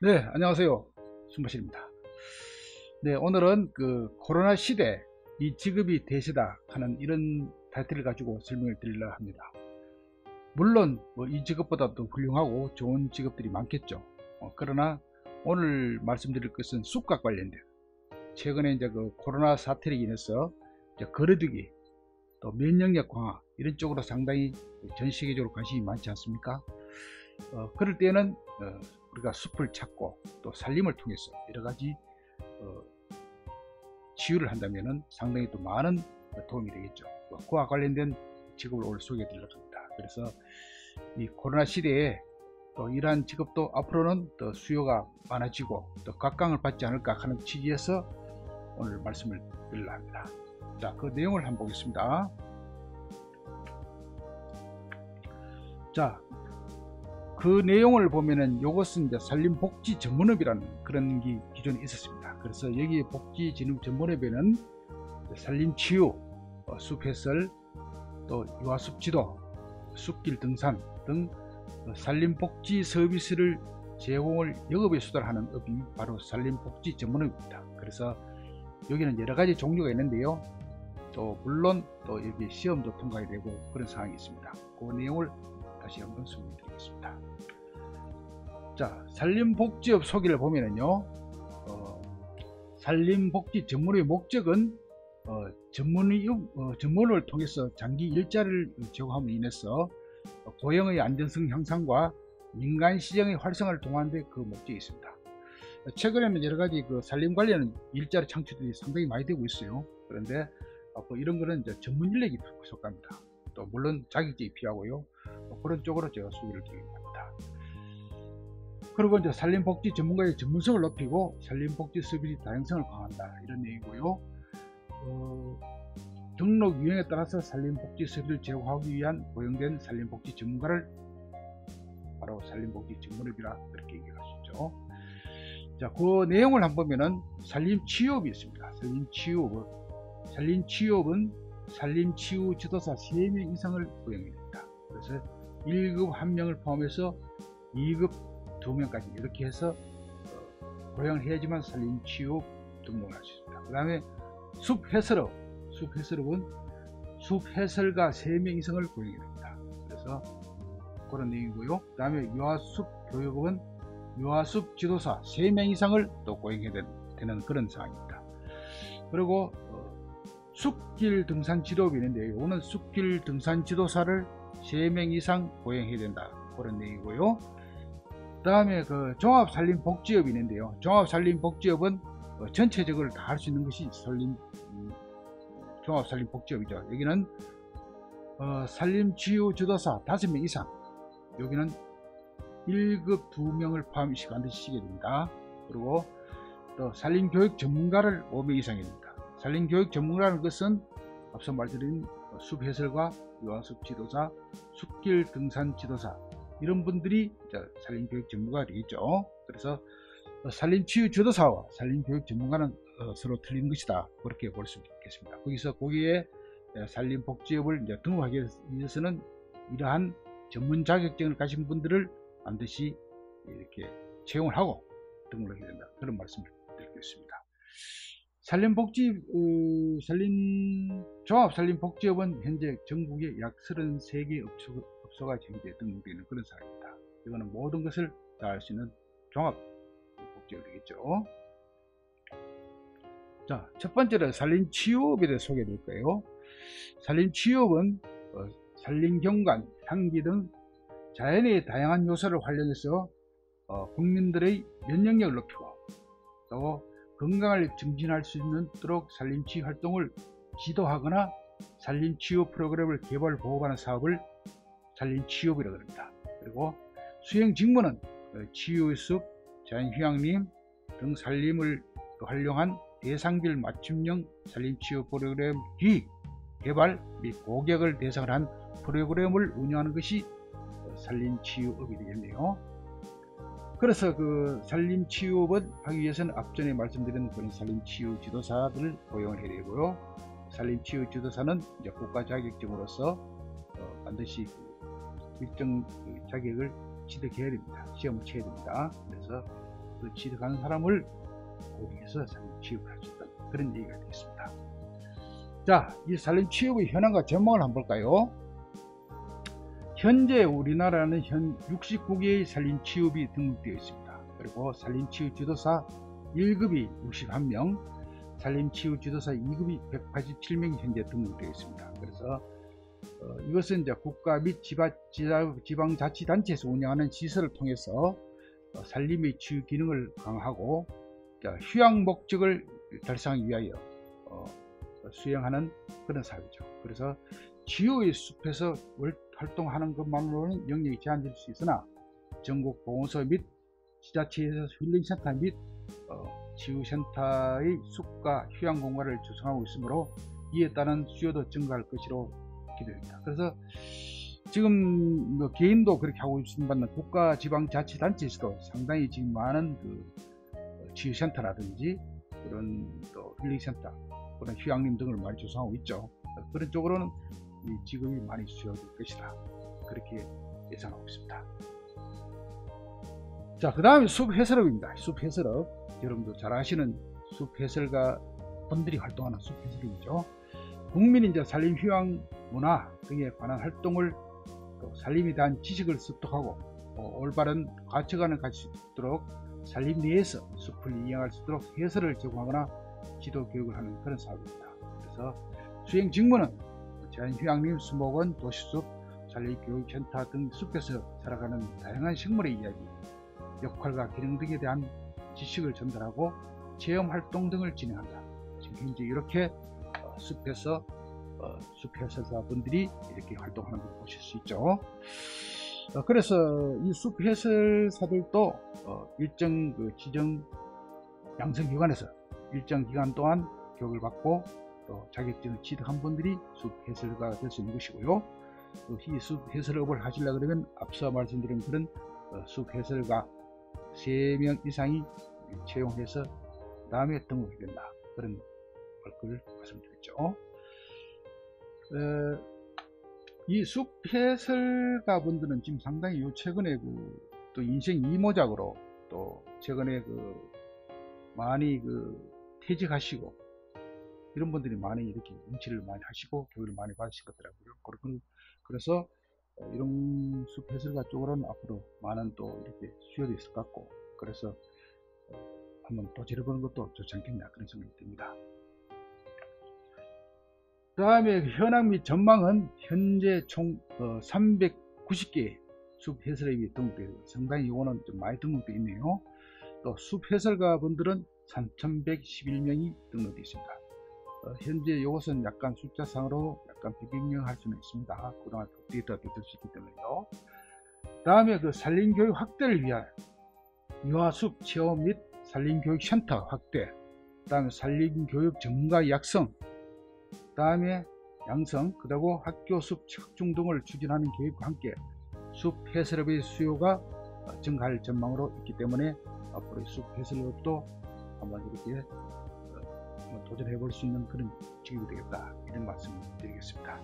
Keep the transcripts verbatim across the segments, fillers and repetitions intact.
네, 안녕하세요. 순바실입니다. 네, 오늘은 그 코로나 시대 이 직업이 대세다 하는 이런 타이틀을 가지고 설명을 드리려 합니다. 물론 뭐 이 직업보다도 훌륭하고 좋은 직업들이 많겠죠. 어, 그러나 오늘 말씀드릴 것은 숲과 관련된, 최근에 이제 그 코로나 사태로 인해서 이제 거리두기 또 면역력 강화 이런 쪽으로 상당히 전 세계적으로 관심이 많지 않습니까? 어, 그럴 때는 어, 우리가 숲을 찾고 또 산림을 통해서 여러가지 어, 치유를 한다면 상당히 또 많은 도움이 되겠죠. 그와 관련된 직업을 오늘 소개해 드리려고 합니다. 그래서 이 코로나 시대에 또 이러한 직업도 앞으로는 더 수요가 많아지고 또 각광을 받지 않을까 하는 취지에서 오늘 말씀을 드리려고 합니다. 자, 그 내용을 한번 보겠습니다. 자, 그 내용을 보면은 이것은 이제 산림복지 전문업이라는 그런 게 기존에 있었습니다. 그래서 여기 복지진흥 전문업에는 산림치유, 숲해설, 또 유아숲지도, 숲길 등산 등 산림복지 서비스를 제공을 영업에 수달하는 업이 바로 산림복지 전문업입니다. 그래서 여기는 여러가지 종류가 있는데요, 또 물론 또 여기 시험도 통과해야 되고 그런 상황이 있습니다. 그 내용을 다시 한번 설명드리겠습니다. 자, 산림복지업 소개를 보면은요, 어, 산림복지 전문의 목적은 어, 전문의, 어, 전문을 통해서 장기 일자리를 제공함으로 인해서 고용의 안정성 향상과 민간 시장의 활성화를 통하는 데 그 목적이 있습니다. 최근에는 여러가지 그 산림 관련 일자리 창출들이 상당히 많이 되고 있어요. 그런데 어, 뭐 이런 거는 이제 전문 인력이 부족합니다. 또 물론 자격증이 필요하고요. 그런 쪽으로 제가 소개를 드립니다. 그리고 이제 산림복지 전문가의 전문성을 높이고 산림복지 서비스 다양성을 강화한다, 이런 내용이고요. 어, 등록 유형에 따라서 산림복지 서비스를 제공하기 위한 고용된 산림복지 전문가를 바로 산림복지 전문업이라 그렇게 얘기할 수 있죠. 자, 그 내용을 한번 보면은 산림치유업이 있습니다. 산림치유업, 산림치유업은 산림치유 지도사 세 명 이상을 고용합니다. 그래서 일 급 한 명을 포함해서 이 급 두 명까지 이렇게 해서 고용을 해야지만 산림치유업 등록을 할 수 있습니다. 그 다음에 숲해설업, 숲해설업은 숲해설가 세 명 이상을 고용해야 됩니다. 그래서 그런 내용이고요. 그 다음에 유아숲교육업은 유아숲 지도사 세 명 이상을 또 고용해야 되는 그런 상황입니다. 그리고 어, 숲길 등산 지도업이 있는데, 이거는 숲길 등산 지도사를 세 명 이상 고용해야 된다, 그런 내용이고요. 그 다음에 그 종합산림복지업이 있는데요, 종합산림복지업은 어, 전체적으로 다 할 수 있는 것이 산림, 음, 종합산림복지업이죠. 여기는 어, 산림치유 지도사 다섯 명 이상, 여기는 일 급 두 명을 포함시 반드시 시게 됩니다. 그리고 또 산림교육 전문가를 오 명 이상이 됩니다. 산림교육 전문가라는 것은 앞서 말드린 숲해설가, 유아숲 지도사, 숲길 등산 지도사, 이런 분들이 산림교육 전문가가 되겠죠. 그래서 산림치유 지도사와 산림교육 전문가는 서로 틀린 것이다, 그렇게 볼 수 있겠습니다. 거기서 거기에 산림복지업을 이제 등록하기 위해서는 이러한 전문 자격증을 가진 분들을 반드시 이렇게 채용을 하고 등록하게 된다, 그런 말씀을 드리겠습니다. 산림복지, 어, 산림, 종합산림복지업은 현재 전국에 약 서른세 개 업소, 업소가 현재 등록되어 있는 그런 상황입니다. 이거는 모든 것을 다 할 수 있는 종합복지업이 되겠죠. 자, 첫 번째로 산림치유업에 대해 소개해 드릴 거예요. 산림치유업은 어, 산림경관, 향기 등 자연의 다양한 요소를 활용해서 어, 국민들의 면역력을 높이고 또 건강을 증진할 수 있도록 산림치유 활동을 지도하거나 산림치유 프로그램을 개발 보호하는 사업을 산림치유업이라고 합니다. 그리고 수행 직무는 치유숲, 자연휴양림 등 산림을 활용한 대상별 맞춤형 산림치유 프로그램 기획, 개발 및 고객을 대상으로 한 프로그램을 운영하는 것이 산림치유업이 되겠네요. 그래서 그 산림치유업을 하기 위해서는 앞전에 말씀드린 그런 산림치유 지도사들을 고용을 해야 되고요. 산림치유 지도사는 이제 국가 자격증으로서 어, 반드시 그 일정 그 자격을 취득해야 됩니다. 시험을 쳐야 됩니다. 그래서 그 취득하는 사람을 고려해서 산림 취업을 할 수 있다. 그런 얘기가 되겠습니다. 자, 이 산림 취업의 현황과 전망을 한번 볼까요? 현재 우리나라는 현 육십구 개의 산림 취업이 등록되어 있습니다. 그리고 산림 취업 지도사 일 급이 육십일 명, 산림 취업 지도사 이 급이 백팔십칠 명이 현재 등록되어 있습니다. 그래서 어, 이것은 이제 국가 및 지방, 지방자치단체에서 운영하는 시설을 통해서 어, 산림의 취업 기능을 강화하고 자, 휴양 목적을 달성하기 위하여 어, 수행하는 그런 사업이죠. 그래서 지역의 숲에서 활동하는 것만으로는 영역이 제한될 수 있으나 전국 보건소 및 지자체에서 힐링센터 및 어, 치유센터의 숲과 휴양 공간을 조성하고 있으므로 이에 따른 수요도 증가할 것으로 기대됩니다. 그래서 지금 뭐 개인도 그렇게 하고 있습니다만 국가 지방자치단체에서도 상당히 지금 많은 그 치유센터라든지 그런 또 힐링센터, 그런 휴양림 등을 많이 조성하고 있죠. 그런 쪽으로는 이 직업이 많이 수요될 것이다. 그렇게 예상하고 있습니다. 자, 그 다음에 숲 해설업입니다. 숲 해설업, 여러분도 잘 아시는 숲 해설가 분들이 활동하는 숲 해설업이죠. 국민이 이제 산림 휴양 문화 등에 관한 활동을 또 산림에 대한 지식을 습득하고 어, 올바른 가치관을 가질 수 있도록 산림 내에서 숲을 이용할 수 있도록 해설을 제공하거나 지도 교육을 하는 그런 사업입니다. 그래서 수행 직무는 자연휴양림, 수목원, 도시숲, 산림교육센터 등 숲에서 살아가는 다양한 식물의 이야기, 역할과 기능 등에 대한 지식을 전달하고 체험활동 등을 진행한다. 지금 현재 이렇게 어, 숲에서 어, 숲해설사분들이 이렇게 활동하는 걸 보실 수 있죠. 어, 그래서 이 숲해설사들도 어, 일정 그 지정 양성기관에서 일정 기간 동안 교육을 받고 또 자격증을 취득한 분들이 숲해설가가 될 수 있는 것이고요. 또 이 숲해설업을 하시려고 그러면 앞서 말씀드린 그런 어, 숲해설가 세 명 이상이 채용해서 다음에 등록이 된다. 그런 걸 말씀드렸죠. 어, 이 숲해설가 분들은 지금 상당히 요 최근에 그 또 인생 이모작으로 또 최근에 그 많이 그 퇴직하시고 이런 분들이 많이 이렇게 응치를 많이 하시고 교육을 많이 받으신 것 같더라고요. 그래서 이런 숲해설가 쪽으로는 앞으로 많은 또 이렇게 수요도 있을 것 같고, 그래서 한번 도전해보는 것도 좋지 않겠냐 그런 생각이 듭니다. 그 다음에 현황 및 전망은 현재 총 삼백구십 개 숲해설업이 등록되어 있고 상당히 이거는 좀 많이 등록되어 있네요. 또 숲해설가 분들은 삼천백십일 명이 등록되어 있습니다. 어, 현재 이것은 약간 숫자상으로 약간 비변경할 수는 있습니다. 그동안 데이터가 될 수 있기 때문에요. 다음에 그 산림교육 확대를 위한 유아숲 체험 및 산림교육센터 확대, 그 다음에 산림교육 전문가 약성, 그 다음에 양성, 그리고 학교숲 확충 등을 추진하는 계획과 함께 숲 해설업의 수요가 증가할 전망으로 있기 때문에 앞으로 숲 해설업도 한번 이렇게 한번 도전해 볼 수 있는 그런 직업이 되겠다, 이런 말씀을 드리겠습니다.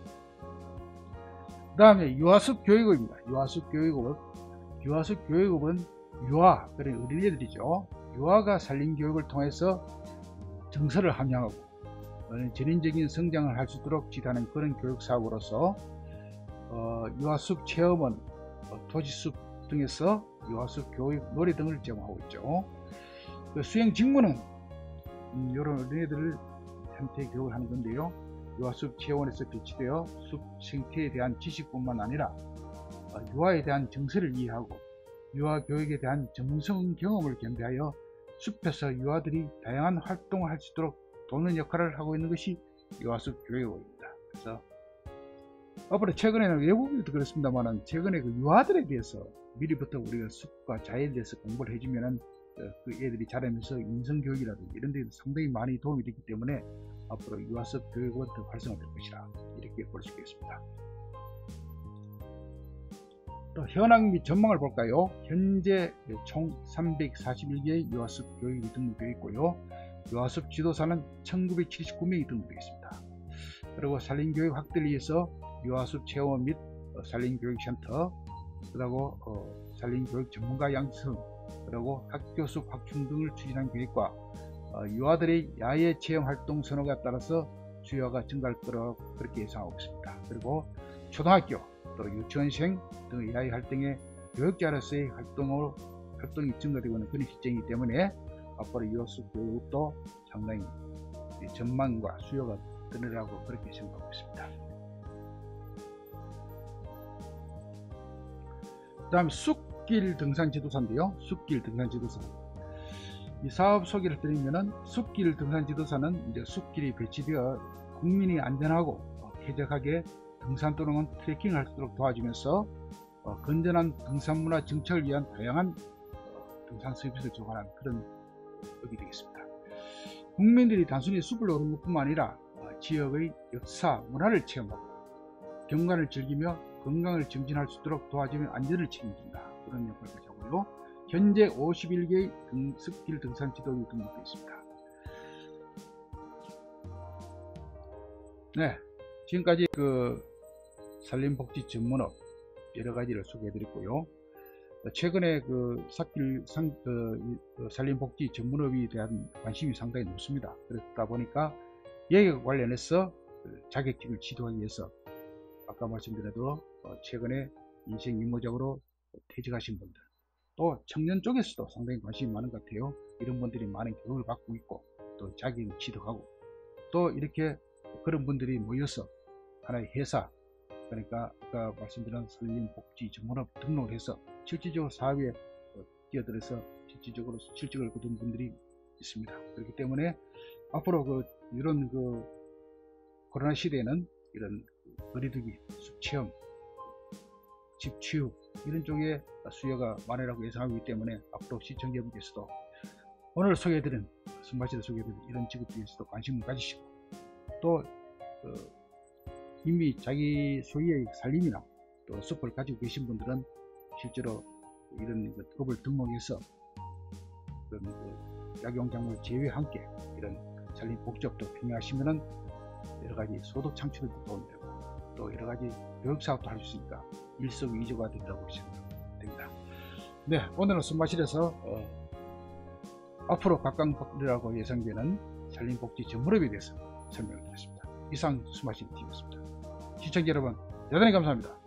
그 다음에 유아숲 교육업입니다. 유아숲 교육업, 유아숲 교육업은 유아, 그런 어린이들이죠. 유아가 산림교육을 통해서 정서를 함양하고 전인적인 성장을 할 수 있도록 지도하는 그런 교육사업으로서 어, 유아숲 체험은 어, 도시숲 등에서 유아숲 교육, 놀이 등을 제공하고 있죠. 그 수행 직무는 음, 이런 어린이들한테 교육을 하는 건데요. 유아숲 체험원에서 배치되어 숲 생태에 대한 지식뿐만 아니라 어, 유아에 대한 정서를 이해하고 유아 교육에 대한 전문성 경험을 겸비하여 숲에서 유아들이 다양한 활동을 할 수 있도록 돕는 역할을 하고 있는 것이 유아숲 교육입니다. 그래서 앞으로 최근에는 외국인도 그렇습니다만 최근에 그 유아들에 대해서 미리부터 우리가 숲과 자연에 대해서 공부를 해주면은 그 애들이 자라면서 인성교육이라든지 이런 데도 상당히 많이 도움이 되기 때문에 앞으로 유아숲 교육은 더 활성화될 것이라 이렇게 볼 수 있겠습니다. 또 현황 및 전망을 볼까요? 현재 총 삼백사십일 개의 유아숲 교육이 등록되어 있고요. 유아숲 지도사는 천구백칠십구 명이 등록되어 있습니다. 그리고 산림교육 확대를 위해서 유아숲 체험원 및 산림교육센터, 그리고 어, 산림교육 전문가 양성, 그리고 학교수 확충 등을 추진한 계획과 어, 유아들의 야외 체험 활동 선호가 따라서 수요가 증가할 거라고 그렇게 예상하고 있습니다. 그리고 초등학교 또 유치원생 등의 야외 활동에 교육자로서의 활동으로 활동이 증가되고 있는 그런 시점이기 때문에 앞으로 유아수 교육도 상당히 전망과 수요가 늘어나고 그렇게 생각하고 있습니다. 그 다음에 숲길 등산 지도사인데요. 숲길 등산 지도사. 이 사업 소개를 드리면은 숲길 등산 지도사는 이제 숲길이 배치되어 국민이 안전하고 쾌적하게 등산 또는 트레킹을 할 수 있도록 도와주면서 어, 건전한 등산 문화 정착을 위한 다양한 어, 등산 서비스를 조관하는 그런 법이 되겠습니다. 국민들이 단순히 숲을 오르는 것뿐만 아니라 어, 지역의 역사, 문화를 체험하고 경관을 즐기며 건강을 증진할 수 있도록 도와주며 안전을 책임진다. 그런 역할을 하고요. 현재 오십일 개의 등, 숲길 등산 지도가 등록되어 있습니다. 네, 지금까지 그 산림복지 전문업 여러 가지를 소개해 드렸고요. 최근에 그 숲길 상, 그, 그 산림복지 전문업에 대한 관심이 상당히 높습니다. 그렇다 보니까 여기와 관련해서 그 자격증을 지도하기 위해서 아까 말씀드려도 최근에 인생 임무적으로 퇴직하신 분들, 또 청년 쪽에서도 상당히 관심이 많은 것 같아요. 이런 분들이 많은 교육을 받고 있고 또 자격을 취득하고 또 이렇게 그런 분들이 모여서 하나의 회사, 그러니까 아까 말씀드린 산림복지 전문업 등록을 해서 실질적으로 사업에 뛰어들어서 실질적으로 실직을 거둔 분들이 있습니다. 그렇기 때문에 앞으로 그 이런 그 코로나 시대에는 이런 거리두기, 숲체험, 집치유 이런 쪽에 수요가 많으라고 예상하고 있기 때문에 앞으로 시청자분께서도 오늘 소개해드린 선발시대 소개해드린 이런 직업들에서도 관심을 가지시고 또 어, 이미 자기 소유의 산림이나 또 숲을 가지고 계신 분들은 실제로 이런 업을 등록해서 그런 그 약용작물 제외와 함께 이런 산림 복지업도 병행하시면은 여러 가지 소득 창출에도 도움이 되고 또 여러 가지 교육 사업도 할 수 있으니까 일석이조가 된다고 생각됩니다. 네, 오늘은 순마실에서 어, 앞으로 각광받으리라고 예상되는 산림복지 전문업에 대해서 설명을 드렸습니다. 이상 순마실 티비였습니다. 시청자 여러분 대단히 감사합니다.